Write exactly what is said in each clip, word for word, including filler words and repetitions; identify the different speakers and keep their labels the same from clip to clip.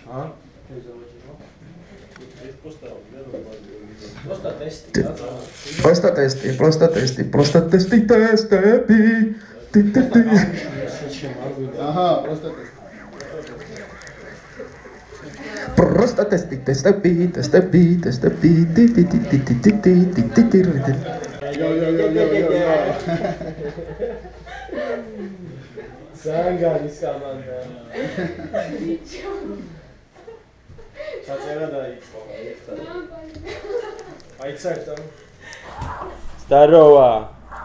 Speaker 1: А? Просто тести.
Speaker 2: Просто тести, просто тести, просто тести, тести, ти, ти, ти, ти.
Speaker 3: Ага, просто тести.
Speaker 2: Просто тести, тестопі, тестопі, тестопі, ти, ти, ти, ти, ти, ти, ти, ти, ти, ти, ти.
Speaker 3: Йо-йо-йо-йо-йо-йо.
Speaker 1: Zangānis kā man. Kāds ir radājīgs? Aicētam. Здорово!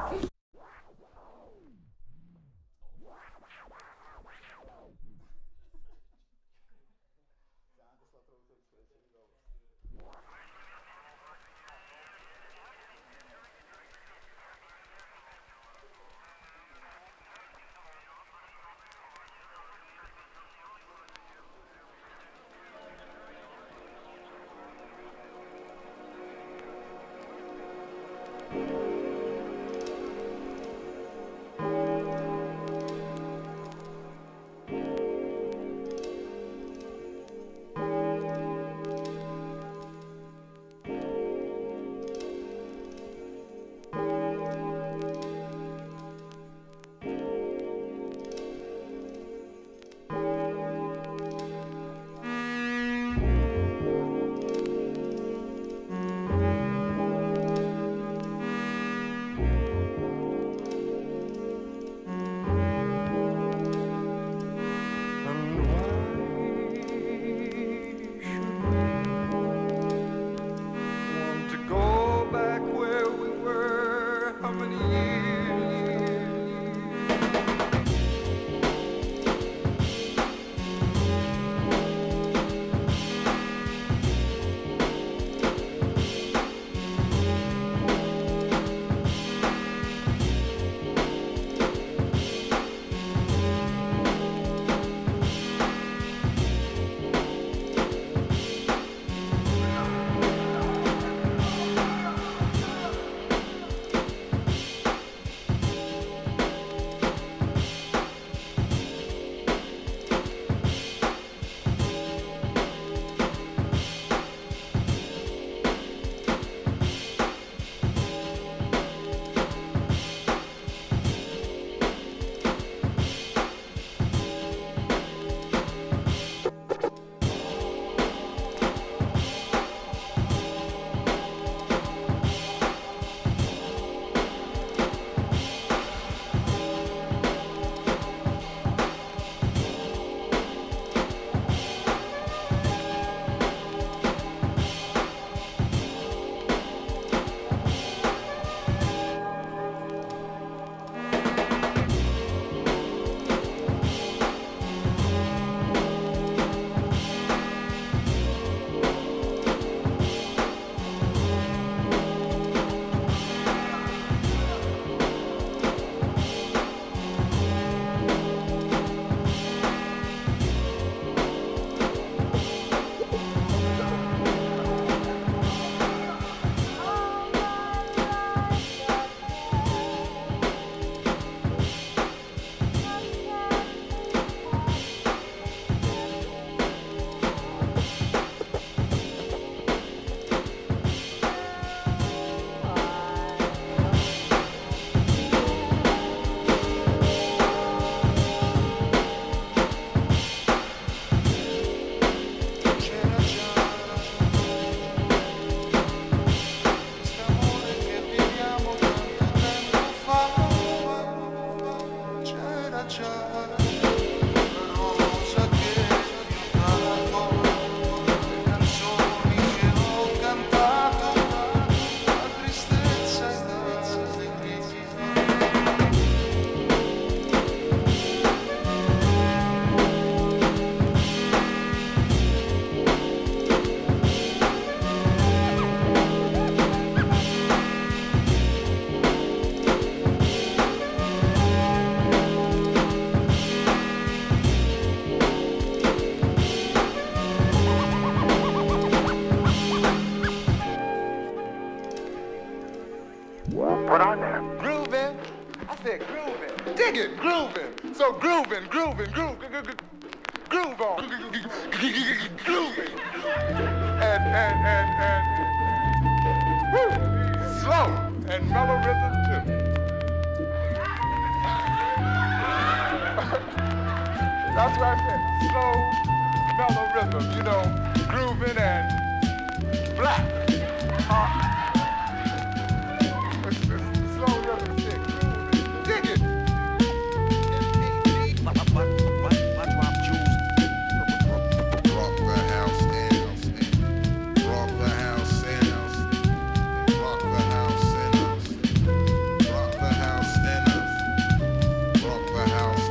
Speaker 4: What on there? Grooving. I said grooving. Dig it, grooving. So grooving, grooving, grooving, grooving, groove on. Grooving. And, and, and, and, woo, slow and mellow rhythm too. That's what I said, slow, mellow rhythm, you know, grooving and black. Uh, it's, it's slow rhythm shit, grooving. Dig it.
Speaker 1: Rock the house and rock the house and rock the house and rock the house and rock the house.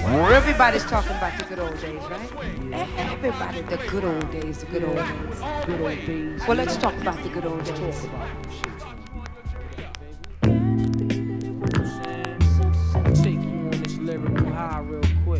Speaker 5: Everybody's talking about the good old days, right? Everybody, the good old days, the good old days. Good old days. Well, let's talk about the good old days.
Speaker 6: Take you on this lyrical high real quick.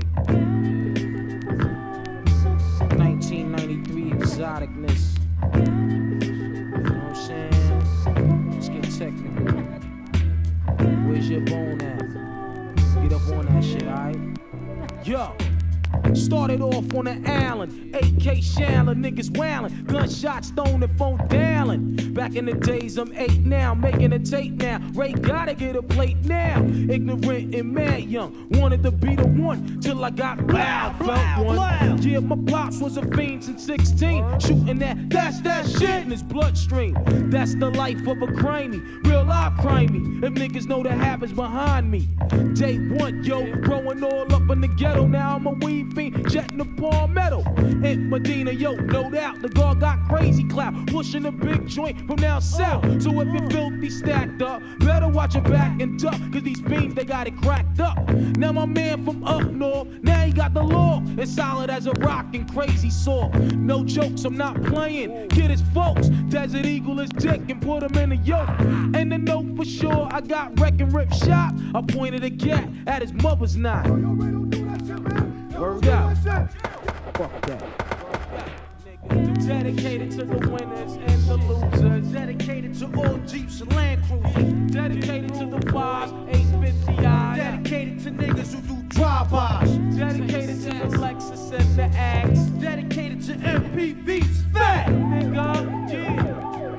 Speaker 6: nineteen ninety-three exoticness. You know what I'm saying? Let's get technical. Where's your bone at? Get up on that shit, alright? Yo! Started off on the island, A K shallin', niggas wailing, gunshots thrown and phone dialing. Back in the days, I'm eight now, making a tape now. Ray gotta get a plate now. Ignorant and mad young, wanted to be the one till I got loud, felt one. Yeah, my pops was a fiend since sixteen, shooting that, that's that shit in his bloodstream. That's the life of a crimey, real life crimey. If niggas know the habits behind me. Day one, yo, growing all up in the ghetto, now I'm a weed fiend, jetting the palmetto. In Medina, yo, no doubt, the guard got crazy clout, pushing a big joint from down south. So if you're filthy stacked up, better watch your back and duck, cause these fiends, they got it cracked up. Now my man from up north, now he got the law, as solid as a rock and crazy saw. No jokes, I'm not playing, kid is folks, Desert Eagle is dick and put him in a yoke. And the note for sure, I got wreck and rip shot, I pointed a gat at his mother's knot. Word out. Fuck that. Dedicated to the winners and the losers. Dedicated to all Jeeps and Land Cruisers. Dedicated to the fives, eight fifty eyes. Dedicated to niggas who do drive-bys. Dedicated to the Lexus and the Axe. Dedicated to M P Vs. Fat nigga, yeah.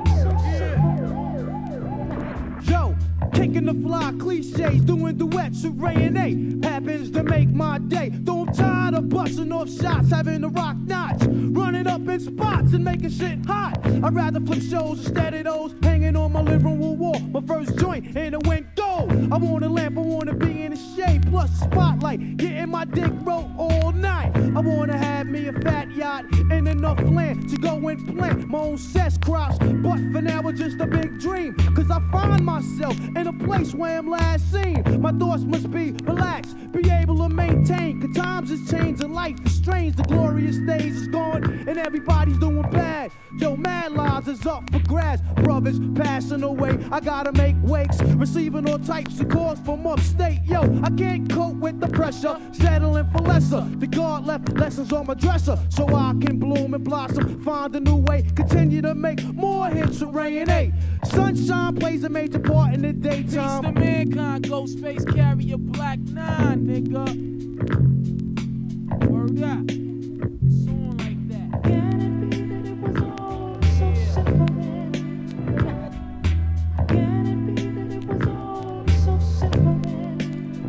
Speaker 6: Yo, kicking the fly cliches, doing duets with Ray and A. Happens to make my day. Though I'm tired of busting off shots, having to rock knots, running up in spots and making shit hot. I'd rather flip shows instead of those hanging on my living room wall. My first joint in the window. I want a lamp, I want to be in the shade, plus a spotlight, getting my dick wrote all night. I want to have me a fat yacht and enough land to go and plant my own cess crops. But for now it's just a big dream, cause I find myself in a place where I'm last seen. My thoughts must be relaxed, be able to maintain, cause times is changing, life is strange, the glorious days is gone and everybody's doing bad. Yo, mad lives is up for grabs, brothers passing away, I gotta make wakes, receiving all types of calls from upstate. Yo, I can't cope with the pressure, settling for lesser. The God left lessons on my dresser, so I can bloom and blossom, find a new way, continue to make more hits with Ray and A. Sunshine plays a major part in the daytime. Peace to mankind, Ghostface carry a black nine, nigga. Word up. It's on like that. Can it be that it was all so simple then? Can it be that it was all so simple then?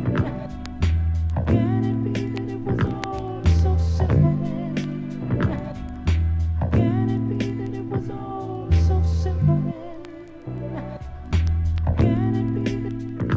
Speaker 6: Can it be that it was all so simple then? Can it be that it was all so simple then? Can it be that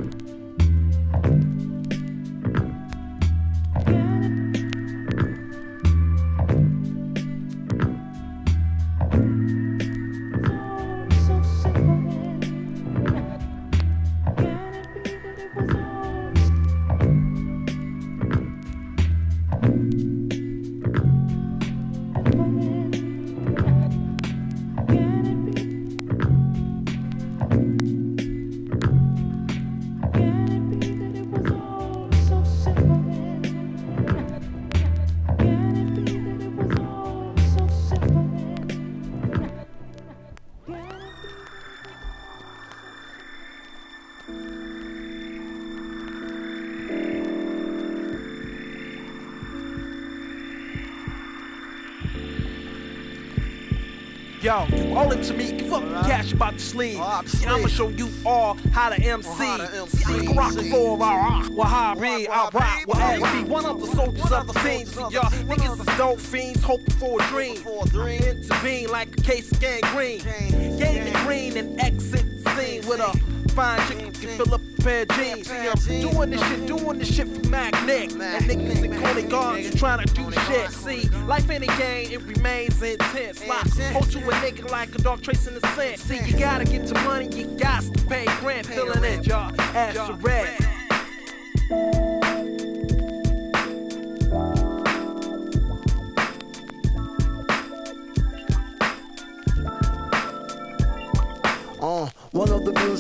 Speaker 7: Yo, you owe it to me, give up right. Cash about the sleeve. Oh, See, I'ma show you all how to M C. Oh, See, I can rock the floor, I rock, Wahhabi, I rock, Wahhabi. One of the soldiers of the scene. See, y'all niggas is dope fiends, hoping for a dream. Intervene like a case of gangrene. Gain the green and exit the scene with a fine chick who can fill up a pair of jeans. See, I'm doing this shit, doing this shit for Magnetic. And niggas in corny guards trying to do shit. See, life in a game, it remains intense. Like, hold to a nigga like a dog tracing the scent. See, you gotta get your money, you got to pay rent. Feeling it, y'all, ass to red.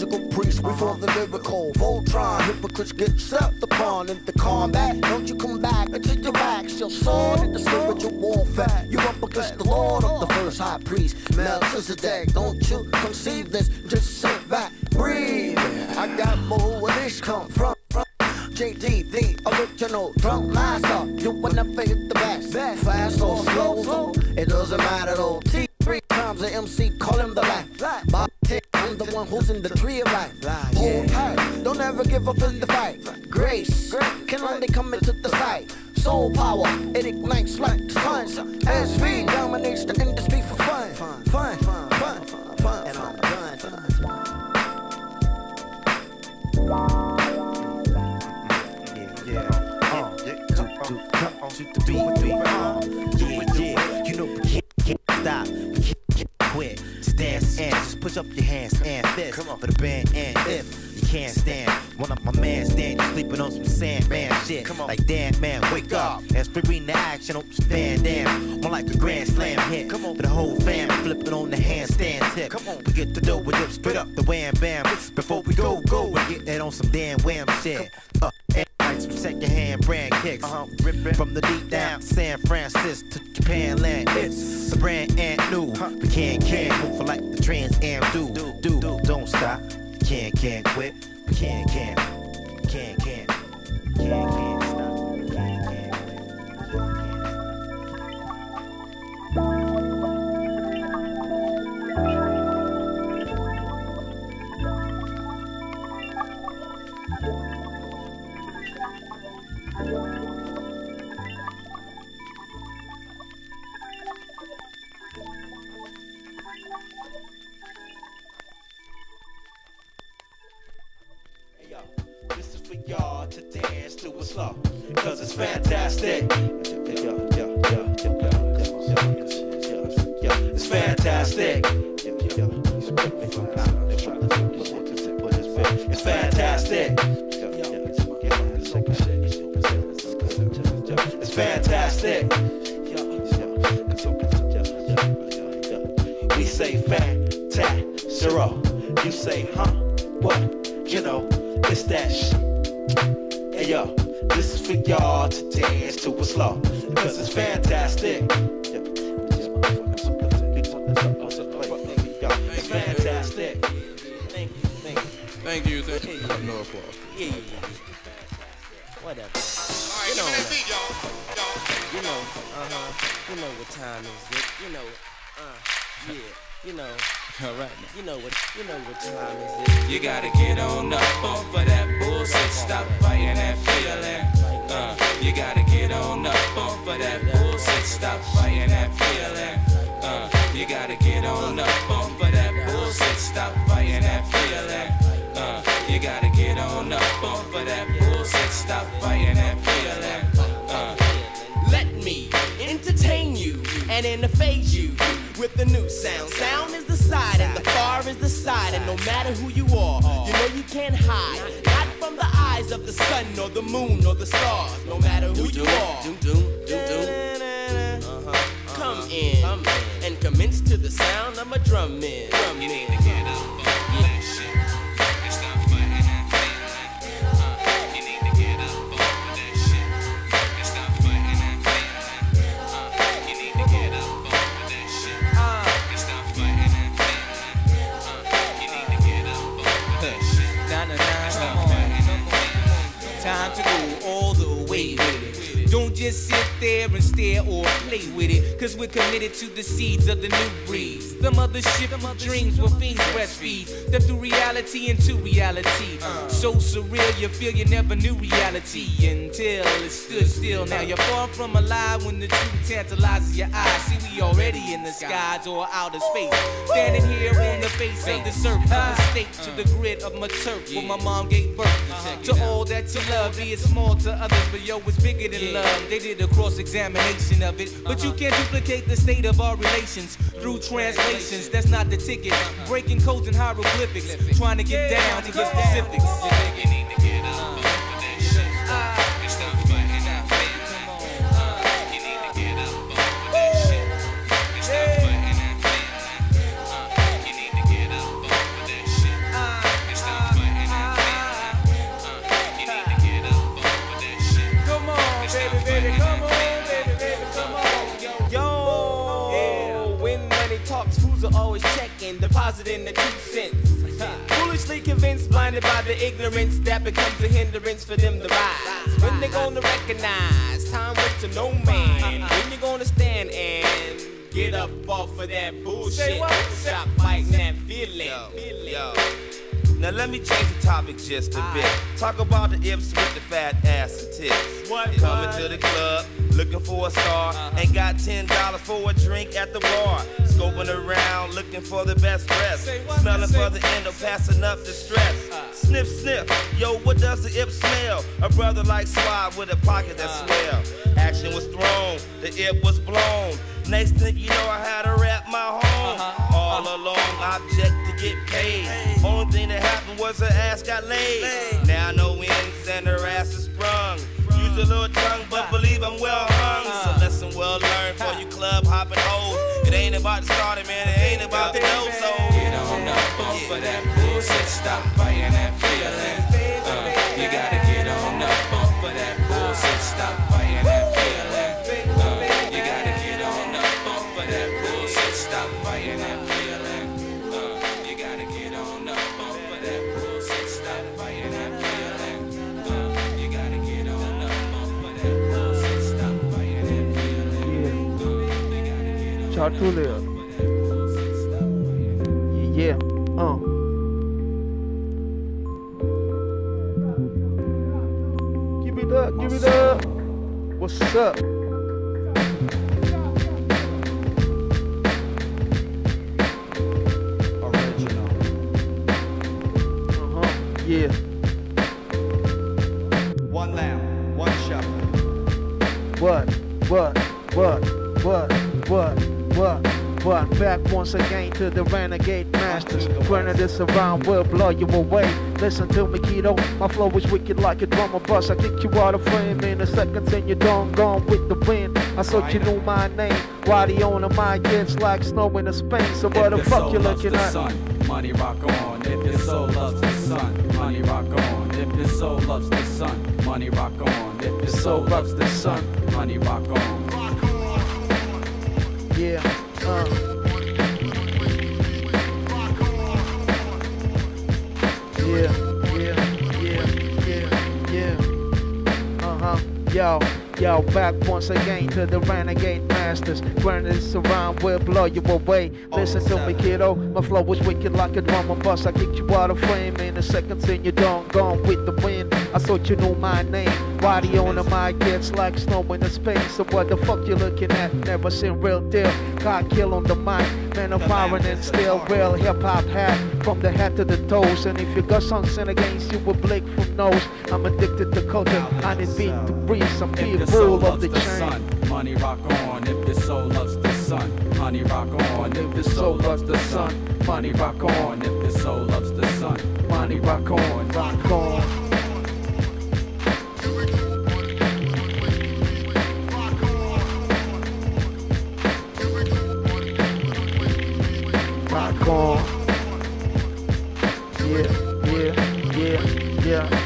Speaker 8: logical priest, we form the lyrical Voltron. Hypocrites get stepped upon in the combat. Don't you come back until your back's your sword in the spiritual warfare. You up against the Lord of the first high priest, Melchizedek. Don't you conceive this? Just sit back, breathe. I got more where this come from. J D, the original drum master. You will never hit the best, fast or slow. It doesn't matter though. T three times the M C call him the life. Bob I'm the one who's in the tree of life. Hold tight, don't ever give up in the fight. Grace can only come into the sight. Soul power, it ignites like the sun. S V dominates the industry for fun. Fun, fun, fun, fun, fun, fun. And I'm done, done. Yeah, uh, yeah, to, to, come to the beat, beat, uh, yeah, yeah, you know we can't, can't stop, we can't, can't quit, just dance and just push up your hands and fists, for the band and if you can't stand, one of my man stand, you sleeping on some Sandman shit, like damn man, wake up, and spring the action on some Van Dam, more like a grand slam hit, come on for the whole fam, flipping on the handstand tip, come on, we get the dough with it straight up the wham bam, before we go, go, and get that on some damn wham shit, uh, some second-hand brand kicks, uh-huh. Ripping from the deep down San Francisco to Japan land. It's the brand and new. Huh. We can't, can't move for like the Trans Am do. Do, do, do, don't stop. Can't, can't quit. We can't, can't, can't, can't, can't, can't stop. Can't, can't This is for y'all to dance to a slow, cause it's fantastic. It's fantastic. It's fantastic. It's fantastic. We say fantastic. You say, huh? What? You know, it's that shit. Hey yo, this is for y'all to dance to a slow, cause it's fantastic. It's fantastic. Thank you, thank you.
Speaker 9: Thank you, thank you. Yeah, no applause.
Speaker 8: Yeah, yeah, yeah. Whatever.
Speaker 9: Alright,
Speaker 8: you know,
Speaker 9: give me that beat, y'all. Y'all.
Speaker 8: You know, uh-huh. You know what time is it? You know, uh, yeah. You know, all right now. You know what, you know what time is it?
Speaker 10: You gotta get on up off of that bullshit. Stop fighting that feeling. Uh, you gotta get on up off of that bullshit. Stop fighting that feeling. Uh, you gotta get on up off of that bullshit. Stop fighting that feeling. Uh, you gotta get on up off of that bullshit. Stop fighting that feeling. Uh,
Speaker 11: let me entertain you and interface you with the new sound. Sound is the side and the far is the side, and no matter who you are, you know you can't hide. Not from the eyes of the sun or the moon or the stars. No matter who you are, come in and commence to the sound of a drum in.
Speaker 10: you need to get up off of that shit and stop fighting that feeling. Uh, you need to get up off of that shit and stop fighting that feeling. Uh, you need to get up off of that shit and stop fighting that feeling. Uh, you need to get up off of that shit and stop fighting that feeling.
Speaker 6: Time to go all the way with it. Don't just sit there and stare or play with it, cause we're committed to the seeds of the new breed. The mothership of dreams where fiends breastfeed. Step through reality into reality. So surreal you feel you never knew reality until it stood still. Now you're far from alive when the truth tantalizes your eyes. See, we already in the skies or outer space, standing here on the face of the surf, the state to the grid of my turf where my mom gave birth. To all that you love, be it small to others, but yo, it's bigger than love. They did a cross-examination of it, but you can't duplicate the state of our relations through translations. That's not the ticket. Breaking codes and hieroglyphics, trying to get down to get specifics.
Speaker 10: You need to get up off of that shit and stop fighting that feeling. Uh, you need to get up off of that shit and stop fighting that feeling. Uh, you need to get up off of that shit and
Speaker 11: So always checking, depositing the two cents. Foolishly convinced, blinded by the ignorance that becomes a hindrance for them to rise. When they gonna recognize, time waits to no man. When you gonna stand and get up off of that bullshit? Stop fighting that feeling.
Speaker 12: Yo, yo. Now let me change the topic just a bit. Talk about the Ips with the fat ass and tits.
Speaker 11: What?
Speaker 12: Coming to the club, looking for a star. Ain't got ten dollars for a drink at the bar. Scoping around, looking for the best dress. Smelling for the end of passing up the stress. Sniff, sniff, yo, what does the Ip smell? A brother like Swab with a pocket that swell. Action was thrown, the Ip was blown. Next thing you know, I had to rap my home. All along, object to get paid. Only thing that happened was her ass got laid. Now no ends and her ass is sprung. Use a little tongue, but believe I'm well hung. So lesson well learned for you club hopping hoes. It ain't about the starter, man, it ain't about the dough, so
Speaker 10: get on up off of that bullshit, stop fighting that feeling. Uh, you gotta get on up off of that bullshit, stop fighting that feeling. Uh, you gotta get on up off of that bullshit, stop fighting that feeling. Uh, you gotta get on up off of that bullshit, stop fighting that feeling. Uh, you gotta get on up off of that bullshit, stop fighting that feeling. Uh, you gotta get on
Speaker 6: Chart to live. Yeah, uh. Give it up, give it up. What's up?
Speaker 13: Original.
Speaker 6: Uh-huh, yeah.
Speaker 13: One lamb, one shepherd.
Speaker 6: What, what, what, what, what, what? But back once again to the renegade masters. Running this around will blow you away. Listen to me, kiddo. My flow is wicked like a drummer bus. I kick you out of frame in a second and you're done gone with the wind. I thought you knew my name. Why the owner my gets like snow in the Spain. So what the fuck you looking at?
Speaker 13: Sun, money rock on. If your soul loves the sun, money rock on. If your soul loves the sun, money rock on. If your soul loves the sun, money rock on.
Speaker 6: Yeah. Uh. Yeah, yeah, yeah, yeah, yeah. Uh-huh. Yo, yo, back once again to the renegade masters. Running this around will blow you away. Listen to me, kiddo. My flow was wicked like a drummer bus. I kicked you out of frame in a second and you're done gone with the wind. I thought you knew my name. Why the owner my gets like snow in the space. So what the fuck you looking at? Never seen real deal. Got kill on the mic. Man, I'm firing and still real hip-hop hat. From the head to the toes. And if you got something against you will blink from nose. I'm addicted to culture. I need beat to breathe. Some people of the chain.
Speaker 13: Sun, money rock on. If your soul loves the sun, money rock on. If your soul loves the sun, money rock on. If your soul loves the sun, money rock on.
Speaker 6: Rock on. Rock on. Yeah, yeah, yeah, yeah.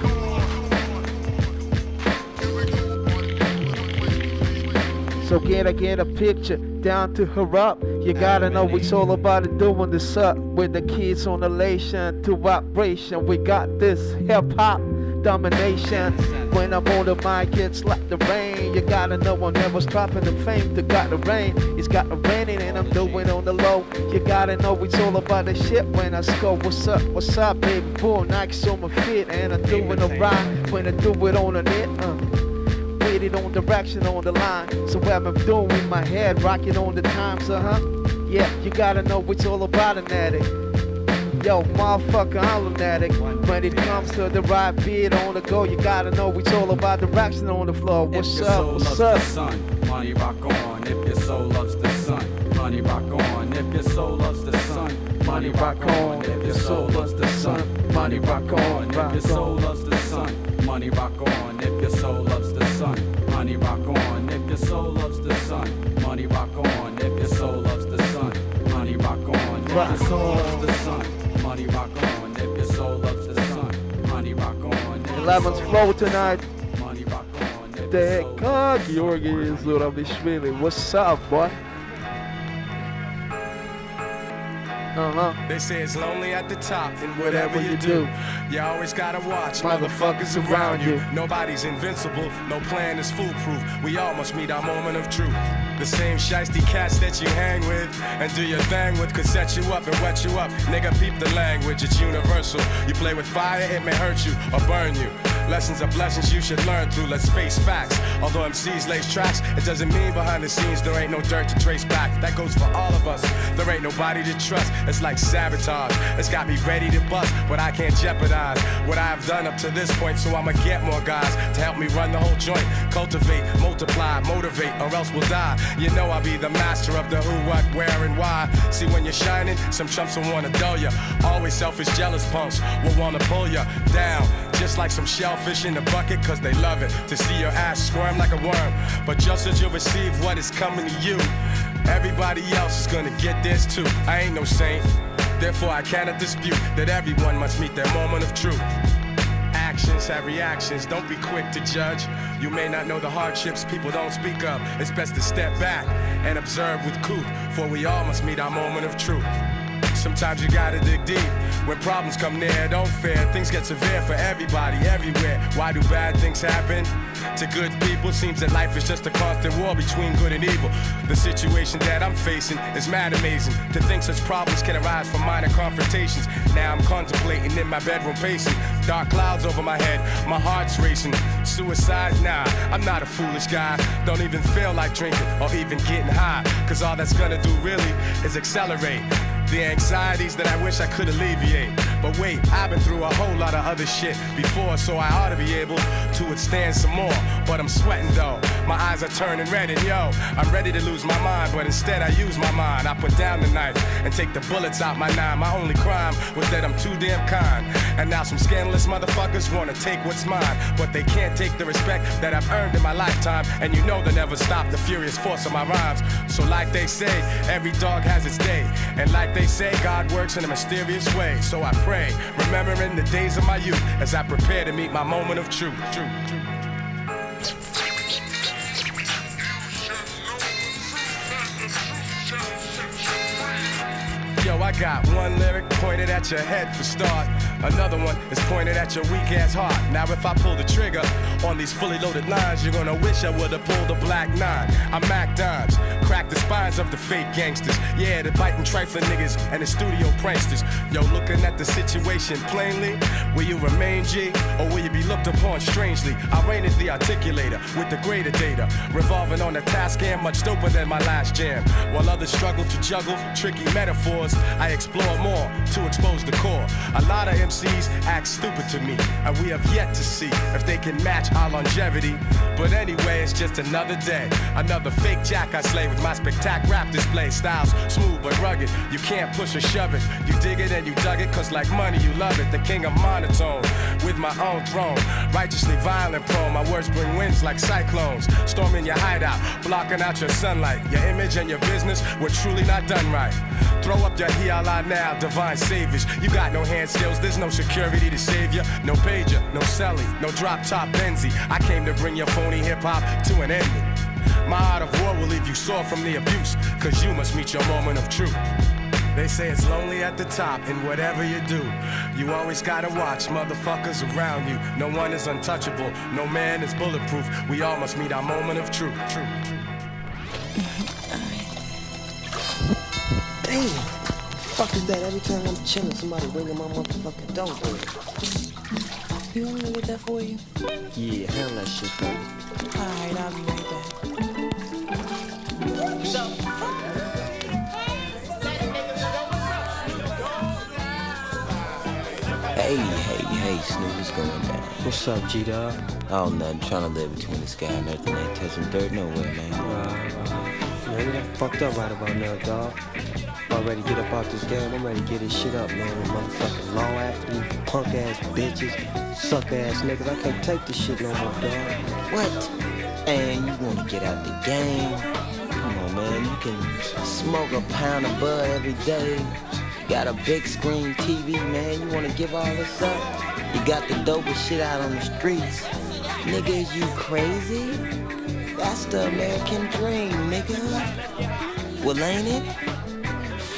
Speaker 6: So get a get a picture down to her up. You gotta know it's all about it doing this up with the kids on elation to operation. We got this hip hop domination. When I'm on the mic, it's like the rain. You gotta know I'm never dropping the fame to got the rain. It's got the raining and I'm doing on the low. You gotta know it's all about the shit when I score. What's up, what's up, baby? Bull Nike's on my feet and I'm doing a ride when I do it on the net. Uh. It on direction on the line. So what I'm doing with my head, rocking on the times, uh-huh. Yeah, you gotta know it's all about an addict. Yo, motherfucker, I'm an addict. When it comes to the right beat on the go, you gotta know it's all about direction on the floor. What's up, what's up?
Speaker 13: If your soul loves the sun, money rock on. If your soul loves the sun, money rock on. If your soul loves the sun, money rock on. If your soul loves the sun, money rock on. If your soul loves the sun, money rock on. If your soul loves the sun, money rock on. If your soul loves the sun, money rock on. If your soul loves the sun, money rock on. If your soul loves the sun, money rock on. If your soul loves the sun, money rock on.
Speaker 6: eleven's flow tonight.
Speaker 13: Money rock on.
Speaker 6: Deka Georgi Zuravishvili. What's up, boy?
Speaker 14: Uh-huh.
Speaker 15: They say it's lonely at the top, and whatever you do, you always gotta watch motherfuckers around you. Nobody's invincible, no plan is foolproof. We all must meet our moment of truth. The same shiesty cats that you hang with and do your thing with could set you up and wet you up. Nigga, peep the language, it's universal. You play with fire, it may hurt you or burn you. Lessons are blessings you should learn through, let's face facts. Although M Cs lace tracks, it doesn't mean behind the scenes there ain't no dirt to trace back. That goes for all of us, there ain't nobody to trust. It's like sabotage, it's got me ready to bust, but I can't jeopardize what I've done up to this point, so I'ma get more guys to help me run the whole joint. Cultivate, multiply, motivate, or else we'll die. You know I'll be the master of the who, what, where, and why. See, when you're shining, some chumps will wanna dull ya. Always selfish, jealous punks will wanna pull ya down, just like some shellfish in the bucket, cause they love it to see your ass squirm like a worm. But just as you receive what is coming to you, everybody else is gonna get this too. I ain't no saint, therefore I cannot dispute that everyone must meet their moment of truth. Actions have reactions, don't be quick to judge. You may not know the hardships people don't speak of. It's best to step back and observe with couth, for we all must meet our moment of truth. Sometimes you gotta dig deep. When problems come near, don't fear. Things get severe for everybody, everywhere. Why do bad things happen to good people? Seems that life is just a constant war between good and evil. The situation that I'm facing is mad amazing. To think such problems can arise from minor confrontations. Now I'm contemplating in my bedroom pacing. Dark clouds over my head, my heart's racing. Suicide? Nah, I'm not a foolish guy. Don't even feel like drinking or even getting high, cause all that's gonna do really is accelerate the anxieties that I wish I could alleviate. But wait, I've been through a whole lot of other shit before, so I ought to be able to withstand some more. But I'm sweating though, my eyes are turning red, and yo, I'm ready to lose my mind, but instead I use my mind. I put down the knife and take the bullets out my nine. My only crime was that I'm too damn kind, and now some scandalous motherfuckers wanna take what's mine, but they can't take the respect that I've earned in my lifetime. And you know they'll never stop the furious force of my rhymes. So like they say, every dog has its day, and like they say, God works in a mysterious way. So I pray, remembering the days of my youth as I prepare to meet my moment of truth. truth, truth. Yo, I got one lyric pointed at your head for start. Another one is pointed at your weak ass heart. Now if I pull the trigger on these fully loaded lines, you're gonna wish I would've pulled a black nine. I'm Mac Dimes, crack the spines of the fake gangsters. Yeah, the biting trifling niggas and the studio pranksters. Yo, looking at the situation plainly, will you remain G, or will you be looked upon strangely? I reign as the articulator with the greater data, revolving on a task and much doper than my last jam. While others struggle to juggle tricky metaphors, I explore more to expose the core. A lot of M Cs act stupid to me, and we have yet to see if they can match our longevity. But anyway, it's just another day, another fake jack I slay with my spectac rap display. Styles smooth but rugged, you can't push or shove it. You dig it and you dug it, cause like money you love it. The king of monotone, with my own throne, righteously violent prone. My words bring winds like cyclones, storming your hideout, blocking out your sunlight. Your image and your business were truly not done right. Throw up your hiala now, divine saviors. You got no hand skills, there's no security to save you. No pager, no celly, no drop top Benzie. I came to bring your phony hip hop to an ending. My art of war will leave you sore from the abuse, cause you must meet your moment of truth. They say it's lonely at the top, and whatever you do, you always gotta watch motherfuckers around you. No one is untouchable, no man is bulletproof. We all must meet our moment of truth. Truth.
Speaker 16: Damn, fuck is that? Every time I'm chilling, somebody ringing my motherfucking doorbell. You want me to get that for you? Yeah, handle that shit for me. Alright, I'll be right back. Hey, hey, hey, Snoop, what's going down? What's up, G-Dog? Oh, nothing, trying to live between the sky and earth and ain't touching dirt nowhere, man. Right, right. Man, you got fucked up right about now, dog. I'm ready to get up out this game. I'm ready to get this shit up, man. With motherfucking law after me, punk ass bitches, suck ass niggas. I can't take this shit no more, dog. What? And you wanna get out the game? Come on, man. You can smoke a pound of bud every day. You got a big screen T V, man. You wanna give all this up? You got the dopest shit out on the streets. Nigga, is you crazy? That's the American dream, nigga. Well, ain't it?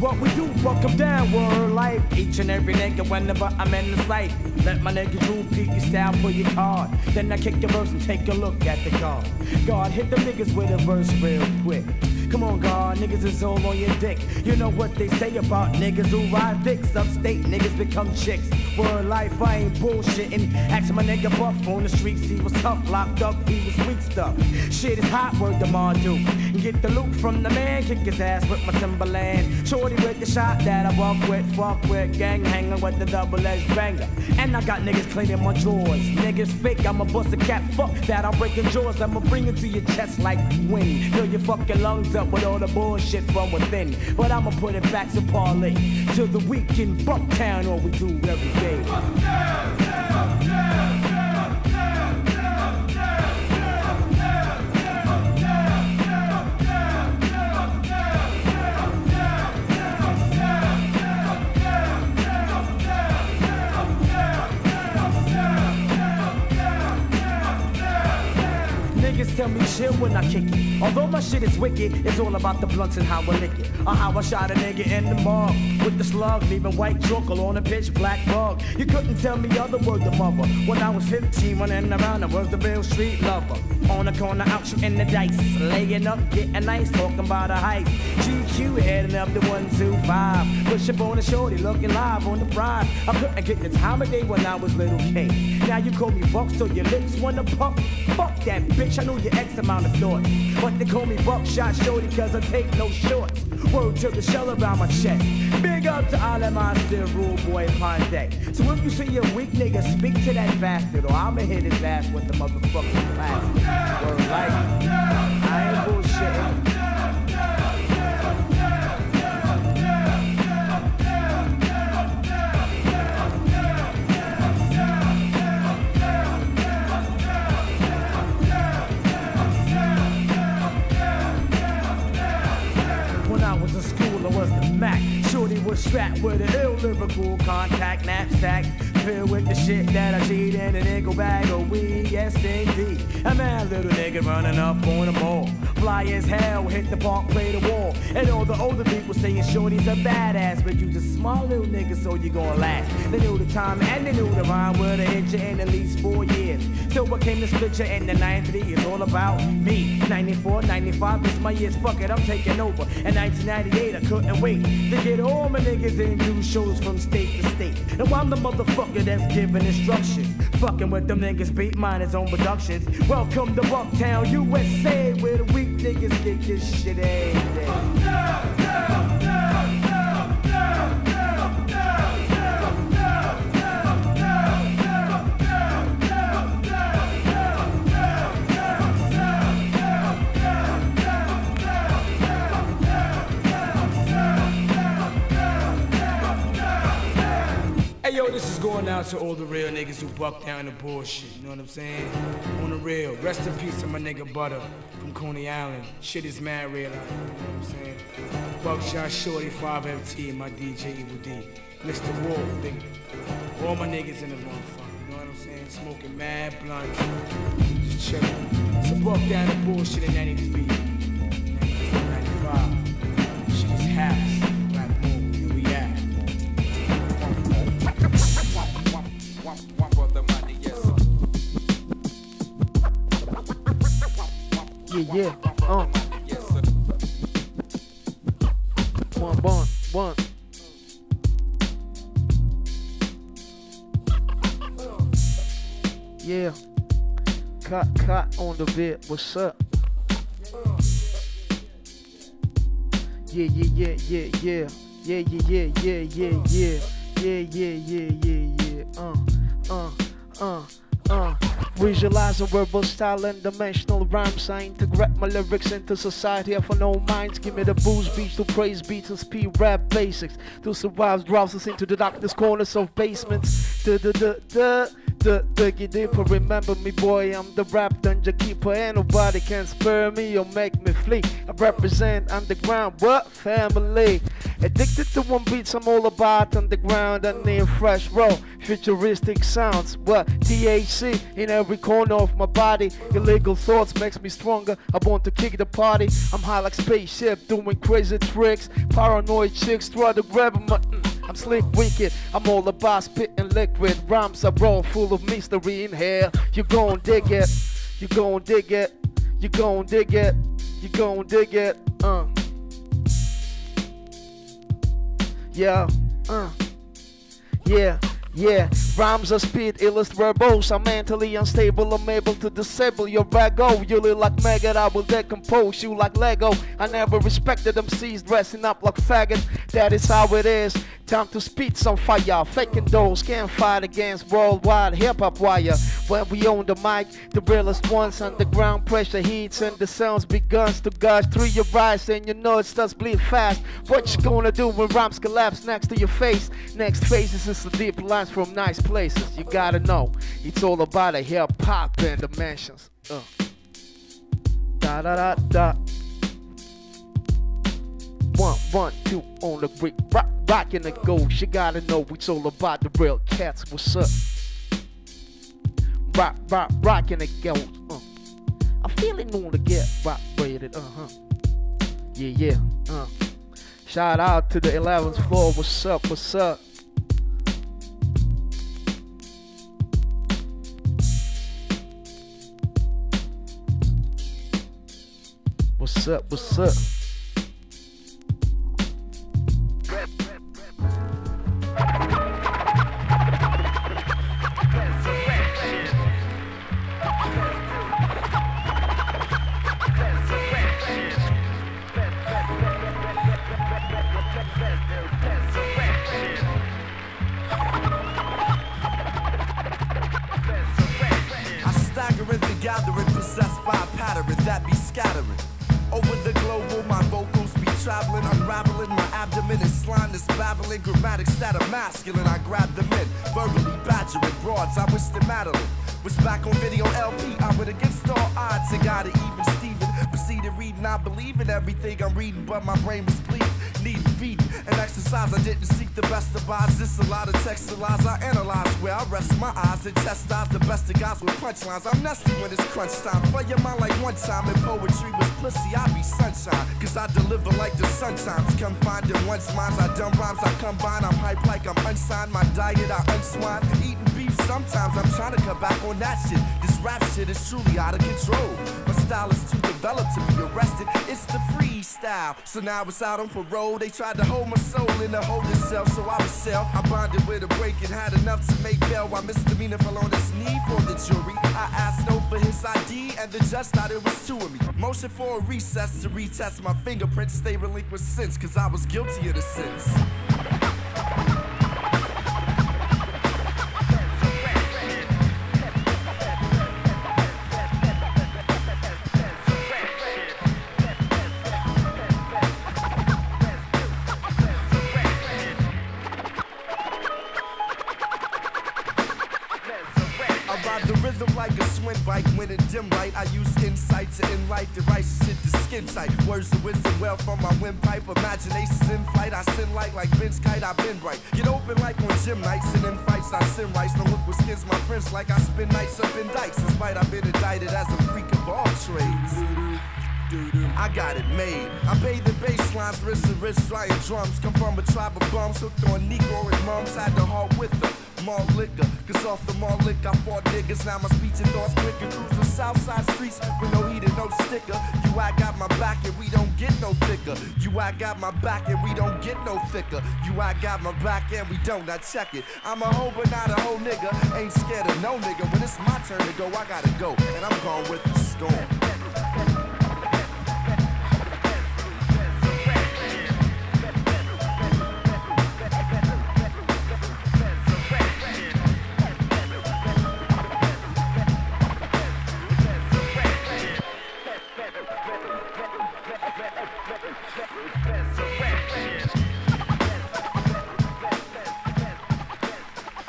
Speaker 17: what we do, fuck them down, word life. Each and every nigga whenever I'm in the sight. Let my nigga do peep your style, pull your card. Then I kick your verse and take a look at the card. God, hit the niggas with a verse real quick. Come on, God, niggas is all on your dick. You know what they say about niggas who ride dicks. Upstate niggas become chicks. Word life, I ain't bullshitting. Ask my nigga Buff on the streets, he was tough. Locked up, he was weak stuff. Shit is hot, word the Ma do. Get the loot from the man, kick his ass with my Timberland. Shorty with the shot that I walk with, fuck with. Gang hanging with the double-edged banger. And I got niggas cleaning my drawers. Niggas fake, I'ma bust a cap, fuck that. I'm breaking jaws, I'ma bring it to your chest like wind. Fill your fucking lungs up with all the bullshit from within. But I'ma put it back to parlay. To the week in Bucktown, all we do every day. Niggas tell me chill when I kick it. Although my shit is wicked, it's all about the blunts and how I lick it. Or how I shot a nigga in the mug with the slug, leaving white chocolate on a pitch black bug. You couldn't tell me other word the mother. When I was fifteen, running around, I was the real street lover. On the corner, out shooting the dice, laying up, getting nice, talking about a heist. G Q heading up the one two five, push up on the shorty, looking live on the prize. I couldn't get the time of day when I was little K. Now you call me Buck, so your lips wanna pump. Fuck that bitch, I know your X amount of thoughts. But they call me Buckshot Shorty cause I take no shorts. Word to the shell around my chest. Big up to all of my still rule boy Ponte. So if you see a weak nigga, speak to that bastard, or I'ma hit his ass with the motherfucking plastic. Word like, I ain't bullshitting. Shorty was strapped with an ill lyrical contact knapsack filled with the shit that I cheat in a nickel bag of weed, yes indeed. A mad little nigga running up on the mall, fly as hell, hit the park, play the wall. And all the older people saying Shorty's a badass, but you just small little nigga, so you gon' last. They knew the time and they knew the rhyme would have hit you in at least four years. So what came to split you in the ninety is all about me. ninety-four, ninety-five, this my years, fuck it, I'm taking over. In nineteen ninety-eight, I couldn't wait to get all my niggas in do shows from state to state. Now I'm the motherfucker that's giving instructions, fucking with them niggas, beat mine his own productions. Welcome to Bucktown, U S A, where the weak niggas get this shit every day. Hey yo, this is going out to all the real niggas who buck down the bullshit, you know what I'm saying? On the real, rest in peace to my nigga Butter from Coney Island. Shit is mad real out here, you know what I'm saying? Buckshot Shorty, five M T, my D J Evil D. Mister Wolf, big. All my niggas in the motherfucker, you know what I'm saying? Smoking mad blunt, just chillin'. So buck down the bullshit and that needs to be ninety-four, ninety-five. Shit is house, Black Moon, here we at.
Speaker 6: Yeah, yeah, uh. One, one, one. Yeah. Cut, cut on the bit. What's up? Yeah, yeah, yeah, yeah, yeah. Yeah, yeah, yeah, yeah, yeah, yeah. Yeah, yeah, yeah, yeah, yeah. Uh, uh, uh, uh. Visualize a verbal style and dimensional rhymes. I integrate my lyrics into society for no minds. Give me the booze beats to praise beats and speed rap basics. To survive drives us into the darkness corners of basements. Duh, duh, duh, duh. The diggy deeper, remember me boy, I'm the rap dungeon keeper. Ain't nobody can spare me or make me
Speaker 18: fleet. I represent underground, what? Family. Addicted to one beats, I'm all about underground. I need fresh, raw, futuristic sounds. What? T H C in every corner of my body. Illegal thoughts makes me stronger. I want to kick the party. I'm high like spaceship, doing crazy tricks. Paranoid chicks try to grab my. Mm, I'm slick, wicked. I'm all about spitting liquid. Rhymes are raw, full of mystery in here. You gon' dig it. You gon' dig it. You gon' dig it. You gon' dig it. Uh. Yeah, uh, yeah, yeah. Rhymes are speed, illest verbose. I'm mentally unstable, I'm able to disable your rago. You look like maggot, I will decompose you like Lego. I never respected M Cs dressing up like faggots. That is how it is. Time to spit some fire. Faking those can't fight against worldwide hip-hop wire. When we own the mic, the realest ones. Underground pressure heats and the sounds beguns to gush through your eyes, and you know it starts bleed fast. What you gonna do when rhymes collapse next to your face? Next faces is the deep lines from nice places. You gotta know, it's all about a hip-hop and dimensions. Uh. Da da da da. One, one, two on the brick, rock, rockin' the ghost. You gotta know it's all about the real cats. What's up? Rock, rock, rockin' the ghost. Uh. I'm feeling on to get rock rated. Uh huh. Yeah, yeah. Uh. Shout out to the eleventh floor. What's up? What's up? What's up? What's up?
Speaker 19: Gathering, possessed by a pattern that be scattering. Over the global, my vocals be traveling, unraveling. My abdomen is slime that's babbling. Grammatics that are masculine, I grab them in. Verbally badgering broads, I wish them Madeline was back on video L P. I went against all odds and got it even Steven. Proceeded reading, I believe in everything I'm reading, but my brain was bleeding. Need feeding and exercise, I didn't seek the best of odds. This a lot of text to lies I analyze, where I rest my eyes and chastise the best of guys with punchlines. I'm nasty when it's crunch time. Play your mind like one time and poetry was pussy, I be sunshine. Cause I deliver like the sun times. Come find in one's minds, I dumb rhymes, I combine. I'm hype like I'm unsigned, my diet I unswine. Eating beef sometimes, I'm trying to cut back on that shit. This rap shit is truly out of control. My style is too developed to be arrested. It's the freestyle, so now it's out on parole. They tried to hold my soul in a holding cell, so I was sell. I bonded with a break and had enough to make bail. While misdemeanor fell on his knee for the jury. I asked no for his I D, and the judge thought it was two of me. Motion for a recess to retest my fingerprints. Stay relinquished since, cause I was guilty of the sins. Like a swing bike, when in dim light, I use insight to enlighten the right shit to skin tight. Words of wisdom well from my windpipe, imaginations in flight. I sin like like Ben's kite, I've been bright. Get open like on gym nights, and in fights I sin rights. Don't look what skins my prints like I spin nights up in dikes. In spite I've been indicted as a freak of all trades. I got it made. I bathe in bass lines, wrist and wrist, drying drums. Come from a tribe of bums, hooked on Negro and mums. Had the heart with them. Malt liquor, cause off the malt liquor I fought niggas. Now my speech and thoughts quicker. Cruise the south side streets with no heat and no sticker. You I got my back and we don't get no thicker. You I got my back and we don't get no thicker. You I got my back and we don't, now check it. I'm a hoe but not a hoe nigga. Ain't scared of no nigga. When it's my turn to go, I gotta go. And I'm going with the storm.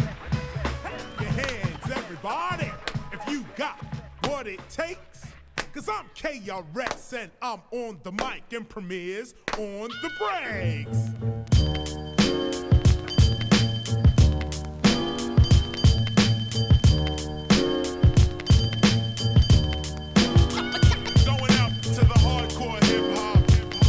Speaker 20: Your hands, everybody, if you got what it takes. K R S and I'm on the mic and Premier's on the breaks. Going out to the hardcore hip hop.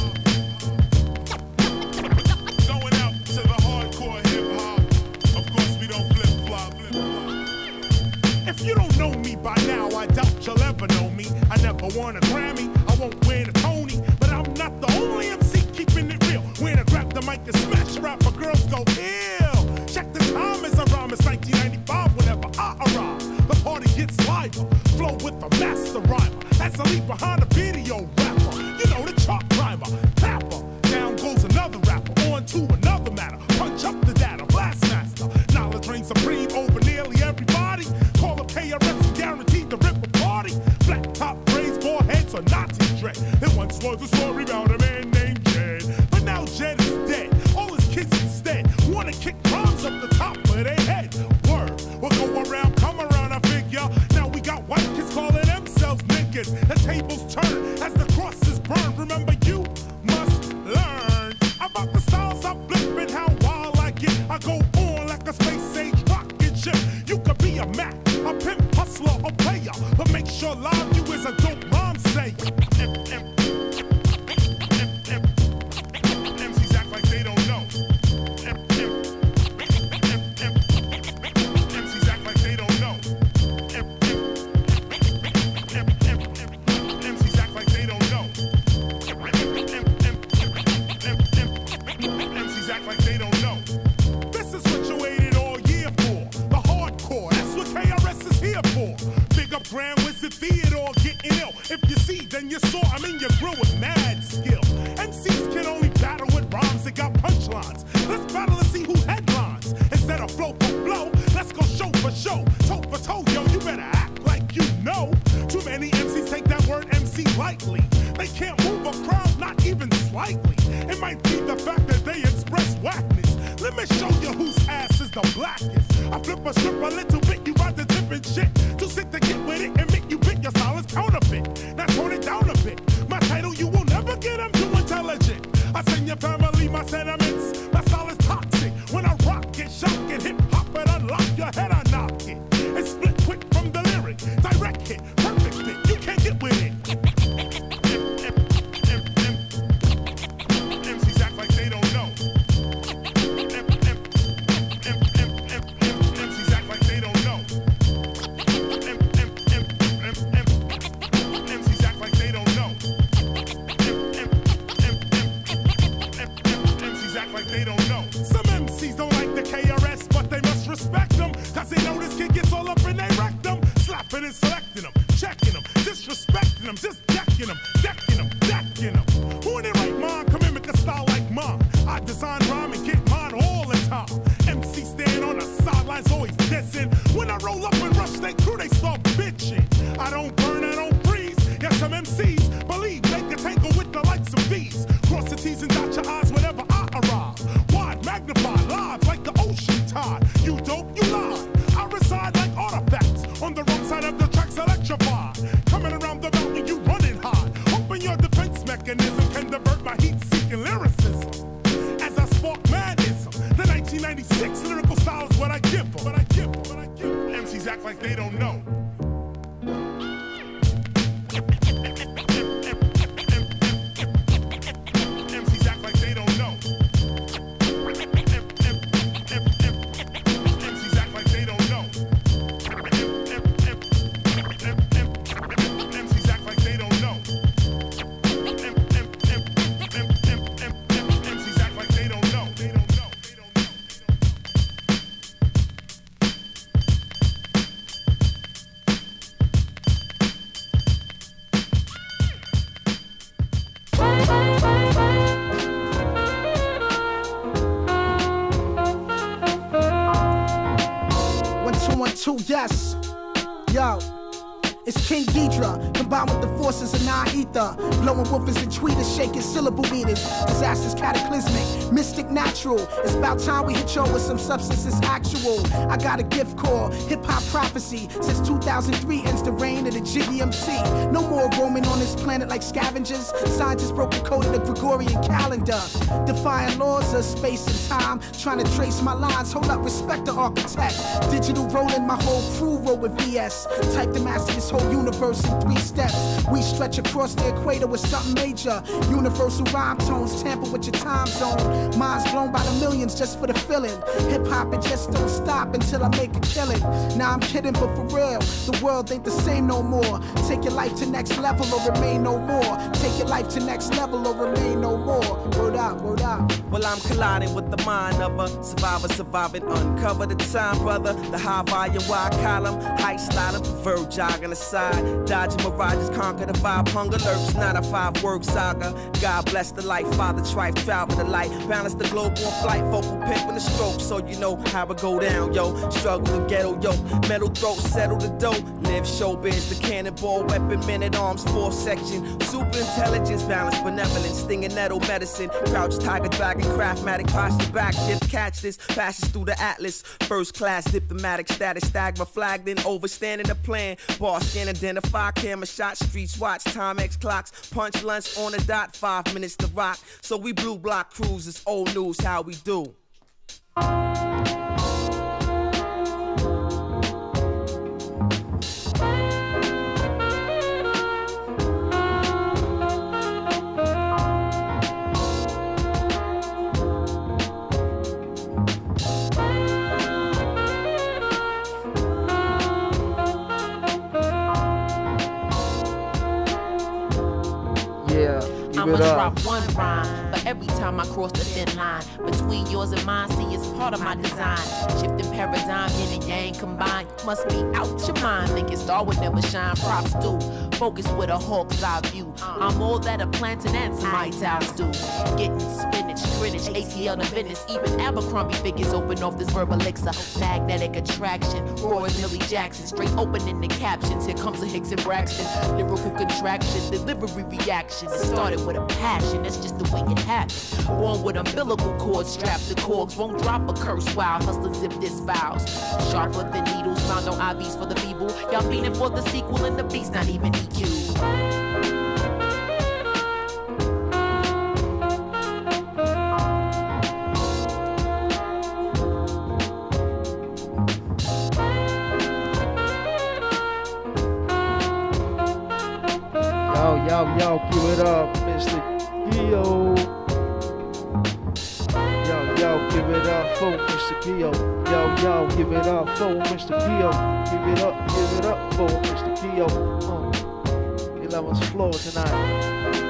Speaker 20: Going out to the hardcore hip hop. Of course we don't flip flop. If you don't know me by now, I doubt you'll ever know me. I never won a Grammy, I won't win a Tony, but I'm not the only M C keeping it real. When I grab the mic and smash rapper, girls go ill. Check the time as I rhyme, it's nineteen ninety-five whenever I arrive. The party gets liver, flow with the master rhymer. As I leave behind a video rapper, you know the chart climber, tapper. Down goes another rapper, on to another matter. Punch up the data, blast master. Knowledge reigns supreme over nearly everybody. Call up K R S and guaranteed to rip a party. Flat top braids, ball heads, or Nazi dread. There once was a story about a man named Jed, but now Jed is dead. All his kids instead wanna kick bombs up the top of their head. Word, we'll go around, come around, I figure. Now we got white kids calling themselves niggas. The tables turn as the crosses burn. Remember, you must learn about the styles I flip and how wild I get. I go on like a space age rocket ship. You could be a Mac, a pimp, hustler, or player, but make sure live you is a dope rhyme say. M Cs act like they don't know. M Cs act like they don't know. M Cs act like they don't know. M Cs act like they don't know. This is what you waited all year for. The hardcore, that's what K R S is here for. Big up Grand Wizard Theodore getting ill. If you see, then you saw. I mean, you grew with mad skill. M Cs can only battle with rhymes that got punchlines. Let's battle and see who headlines. Instead of flow for flow, let's go show for show. Toe for toe, yo, you better act like you know. Too many M Cs take that word M C lightly. They can't move a crowd, not even slightly. It might be the fact that they express whackness. Let me show you whose ass is the blackest. I flip a strip a little bit, you ride the different shit. Too sick to get with it and make you bit. Your style is counterfeit. Now tone it down a bit. My title, you will never get them too intelligent. I send your family my sentiments. My style is toxic. When I rock it, shock it, hip hop it, unlock your head, I knock it. It's split quick from the lyric. Direct hit, perfect fit. You can't get with it. M Cs act like they don't know. M Cs act like they don't know. M Cs act like they don't know. M Cs act like they don't know. Some M Cs don't like the K R S, but they must respect them. Cause they know this kid gets all up in they rectum. Slapping and selecting them, checking them, disrespecting them, just decking them, decking them, decking them. Who in their right mind can mimic a style like mine? I design rhyme and get mine all the time. M C stand on the sidelines, always dissing. When I roll up and rush they crew, they start bitching. I don't burn, I don't freeze. Yes, some M Cs believe they can tangle with the likes of these. Cross the T's and dot your I's whenever I arrive. Wide, magnified, live like the ocean tide. You dope, you lie. I reside like artifacts on the wrong side of the tracks, electrified. Coming around the mountain, you running high. Hoping your defense mechanism can divert my heat-seeking lyricism. As I spark madism, the nineteen ninety-six lyrical style is what I give them. What I give them, what I give them. M Cs act like they don't know. M Cs act like they don't know. M Cs act like they don't know. M Cs act like they don't know. M Cs act like they don't know. They don't know. They don't know.
Speaker 21: One, two, one, two, yes. Yo,
Speaker 22: It's King Ghidra, combined with the forces of non-ether. Blowing woofers and tweeters, shaking syllable meters. Disasters cataclysmic, mystic natural. It's about time we hit y'all with some substances actual. I got a gift called hip-hop prophecy. Since two thousand three ends the reign of the Jiggy M C. No more roaming on this planet like scavengers. Scientists broke the code of the Gregorian calendar. Defying laws of space and time. Trying to trace my lines, hold up, respect the architect. Digital rolling, my whole crew roll with V S. Type to master this whole universe in three steps. We stretch across the equator with something major. Universal rhyme tones tamper with your time zone. Minds blown by the millions just for the feeling. Hip hop, it just don't stop until I make a killing. Nah, I'm kidding, but for real, the world ain't the same no more. Take your life to next level or remain no more. Take your life to next level or remain no more. Word up, word up.
Speaker 7: Well, I'm colliding with the mind of a survivor, surviving, uncover the time, brother. The high volume, wide column, height sliding, preferred jogging aside. Dodging mirages, conquer the vibe, hunger lurks, not a five-word saga. God bless the life, father, trife, travel the light. Balance the globe on flight, vocal pimp in the stroke, so you know how it go down, yo. Struggle the ghetto, yo. Metal throat, settle the dough. Live showbiz, the cannonball, weapon, men at arms, fourth section. Super intelligence, balance, benevolence, stinging nettle, medicine. Crouch, tiger, dragon, craftmatic, posture, back, shift, catch this. Passes through the atlas. First class, diplomatic status, stagma, flagged in, overstanding the plan. Boss, scan, identify, camera shot, streets watch, time X clocks. Punch lunch on the dot, five minutes to rock. So we blue block cruisers, old news, how we do.
Speaker 2: I'ma drop one rhyme, but every time I cross the thin line between yours and mine, see it's part of my design. Shifting paradigm, yin and yang combined. Must be out your mind, thinking star would never shine. Props do, focus with a hawk's eye view. I'm all that a plantain and some Italians do. Getting spinach, Greenwich, A T L to Venice. Even Abercrombie figures open off this verbal elixir. Magnetic attraction, Roy Millie Jackson. Straight opening the captions, here comes a Hicks and Braxton. Lyrical contraction, delivery reaction. It started with a passion, that's just the way it happens. Born with umbilical cords strapped to cords, won't drop a curse while hustlers zip this vows. Sharper than needles, found on I Vs for the feeble. Y'all meaning for the sequel and the beat's not even E Q.
Speaker 18: Yo, yo, yo, give it up, Mister Gio. Yo, yo, give it up for Mister Gio. Yo, yo, give it up for Mister Gio. Give it up, give it up for Mister Gio. Uh, eleventh floor tonight.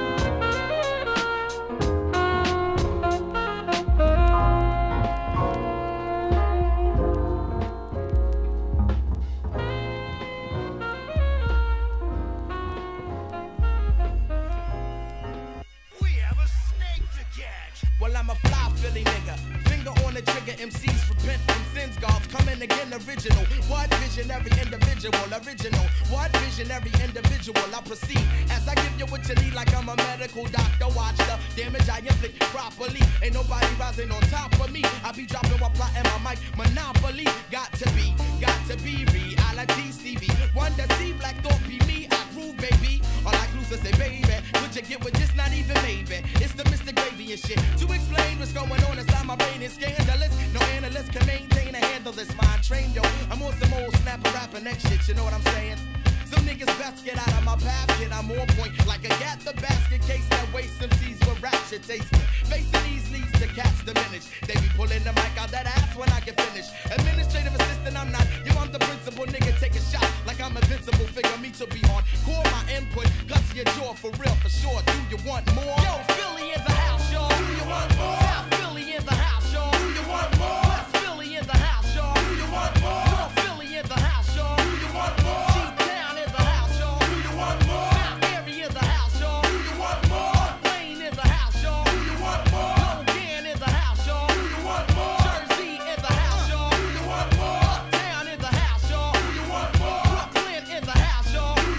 Speaker 11: Well, I'm a fly Philly nigga. Finger on the trigger, M Cs repent from sins, gods coming again original. What visionary individual, original. What visionary individual, I proceed as I give you what you need like I'm a medical doctor. Watch the damage I inflict properly. Ain't nobody rising on top of me. I be dropping while plotting my mic monopoly. Got to be, got to be reality, Stevie. One to see black thought be me, I prove, baby. All I clues to say, baby, could you get with this? Not even maybe. It's the Mister Gravy and shit. To explain what's going on inside my brain is scandalous. No analyst can maintain and handle this mind train, yo. I'm on some old snapper rapper next shit, you know what I'm saying? Some niggas best get out of my path, kid. I'm on point like a gat the basket case that waste M Cs for rap shit tasting. Facing these leads to cats diminish. They be pulling the mic out that ass when I get finished. Administrative assistant, I'm not. Yo, I'm the principal nigga. Take a shot like I'm invincible. Figure me to be on. Core my input, cuts your jaw for real, for sure. Do you want more? Yo, Philly in the house, y'all. Do you want more? South Philly in the house, y'all. Do you want more? West Philly in the house, y'all. Do you want more? North Philly in the house, y'all. Do you want more? G-Town in the house, y'all. Do you want more? Mount Airy in the house, y'all. Do you want more? Lane in the house, y'all. Do you want more? Logan in the house, y'all. Do you want more? Jersey in the house, y'all. Do you want more? Uptown in the house, y'all. Do you want more? Brooklyn in the house, y'all. Do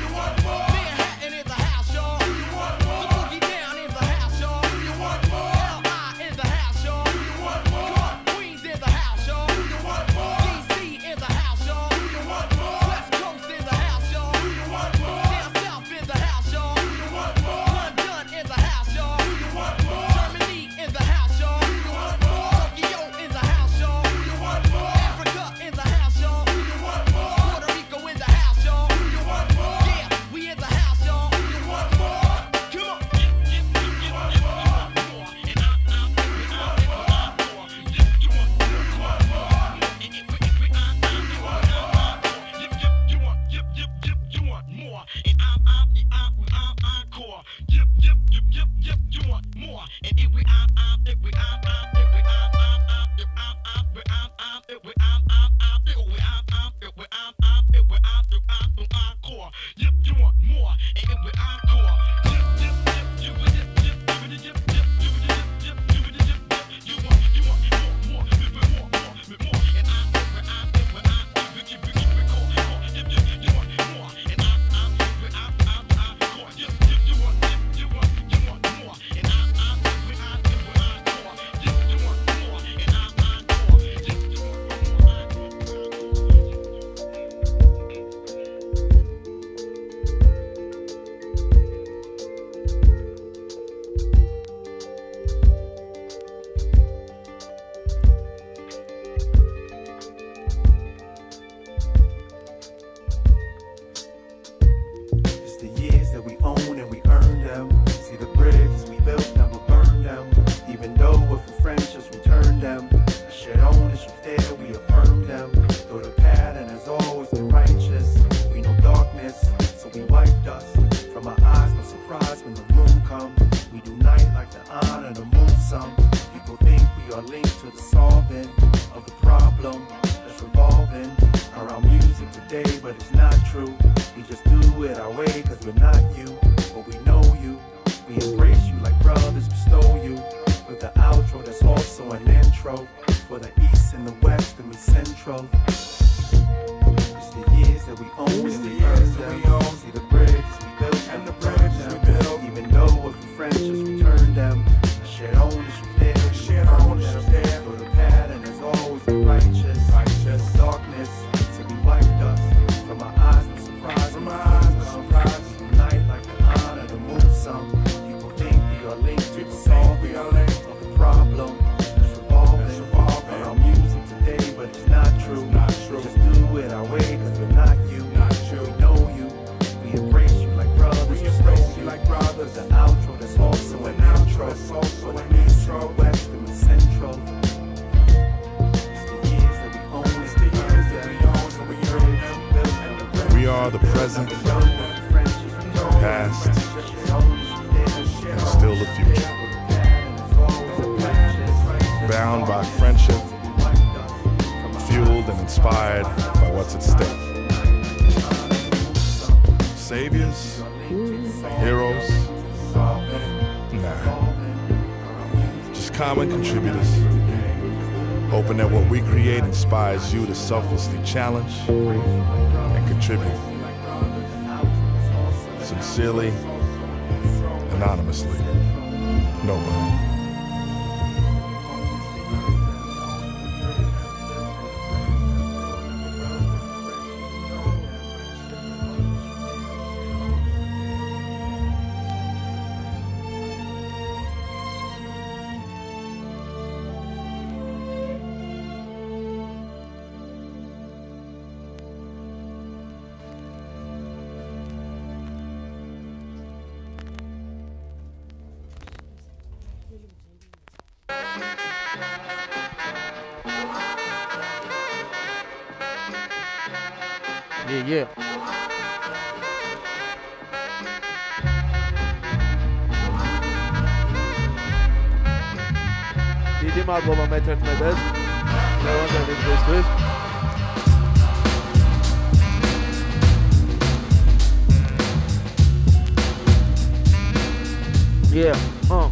Speaker 3: some. People think we are linked to the solving of the problem that's revolving around music today, but it's not true. We just do it our way, cause we're not you, but we know you. We embrace you like brothers, bestow you with the outro that's also an intro for the east and the west and the central. It's the years that we own, it's the years that we own. See the bridges we built and the bridges we built. Even though we're from friendships, we turned them. The shared ownership there, the shared ownership there. For the pattern is always the righteous, righteous darkness. So we wiped us from our eyes and surprise, from our eyes and surprise. Night like the honor, the moon, some people think we are linked to the solving of the problem that's revolving around music today, but it's not true. Not true. Just do it our way, cause we're not you. Not true. We know you. We embrace you like brothers. We embrace you like brothers. The outro that's also an outro. That's also an intro. West and the central. It's the years that we own. It's the years that we own. So we build.
Speaker 20: We are the present, past, and still the future. Bound by friendship, fueled and inspired by what's at stake. Saviors? Heroes? Nah. Just common contributors. Hoping that what we create inspires you to selflessly challenge and contribute. Sincerely, anonymously, nobody.
Speaker 18: Yeah, yeah. دیدیم آلبوم مترت مدد نوان دارید بسوید Yeah, uh.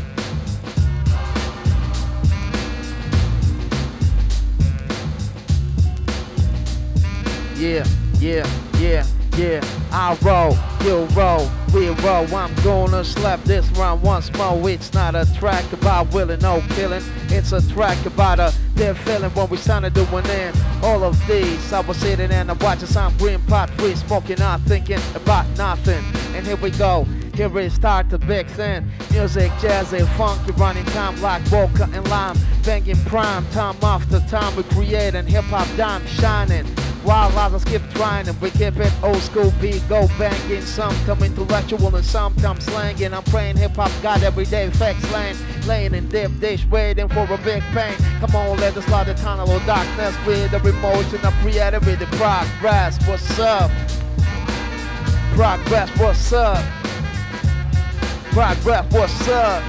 Speaker 18: Yeah, yeah, yeah, yeah. I roll, you roll, we roll. I'm gonna slap this round once more. It's not a track about willing, no killing. It's a track about a dead feeling when we started doing in all of these. I was sitting and I watching some green pot tree smoking, not thinking about nothing. And here we go. Here it start the big thing. Music, jazzy, funky, running time like Boca and Lime. Banging prime, time after time. We creating hip-hop dime shining. While others keep trying and we keep it old school beat, go banging. Some come intellectual and some come slanging. I'm praying hip-hop got everyday facts lane. Laying in deep dish, waiting for a big pain. Come on, let us light the tunnel of darkness with the emotion of creativity. Progress, what's up? Progress, what's up? Progress, what's up?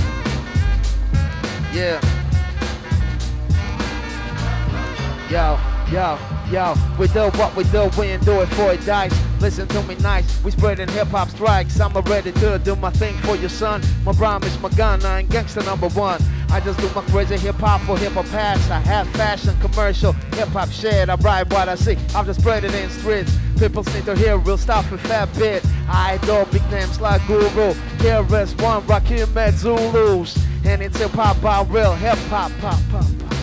Speaker 18: Yeah. Yo, yo. Yo, we do what we do, we ain't do it for it dice. Listen to me nice, we spreading hip-hop strikes. I'm ready to do my thing for your son. My rhyme is my gun, I ain't gangster number one. I just do my crazy hip-hop for hip-hop pass. I have fashion, commercial, hip-hop shit. I write what I see, I'm just spreading in streets. People need to hear real stuff with fat bit. I adore big names like Guru, K R S One, Rakim, Med Zulus. And it's hip-hop by real hip-hop, pop, pop.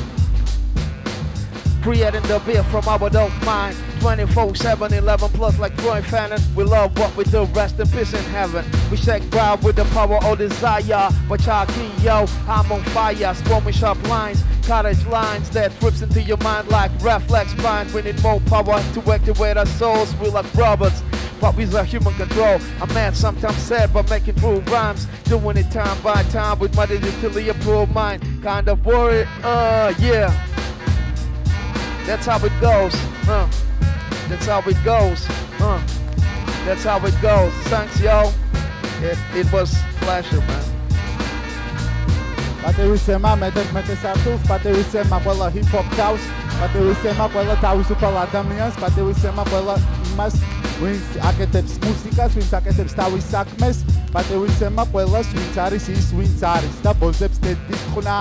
Speaker 18: Creating the beat from our dope mind. twenty-four seven, eleven plus like Troy Fannin. We love what we do, rest in peace in heaven. We shake ground with the power of desire. But y'all key, yo, I'm on fire. Swarming sharp lines, cottage lines that trips into your mind like reflex spines. We need more power to activate our souls. We like robots, but we's a human control. A man sometimes sad, but making true rhymes. Doing it time by time with my digitally approved mind. Kind of worried, uh, yeah. That's how it goes, huh? That's how it goes, huh? That's how it goes. Thanks, yo. It, it was a pleasure, man.
Speaker 4: პატივისცემა მეტად მეტეს ართულს, პატივისცემა ყველა ჰიპ-ჰოპ თავს, პატივისცემა ყველა თავისუფალ ადამიანს, პატივისცემა ყველა იმას, ვინც აკეთებს მუსიკას, ვინც აკეთებს თავის საქმეს, პატივისცემა ყველას, ვინც არის ის, ვინც არის და ბოზებს დედის ხნა.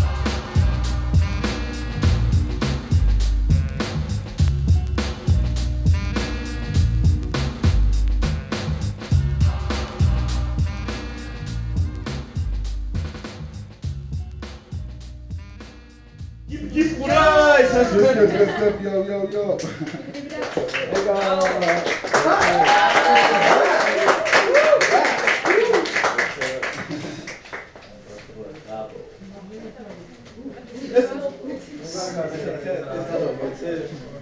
Speaker 21: Keep Kurais! That's good, good, good, good. Yo, yo, yo. Hey, guys.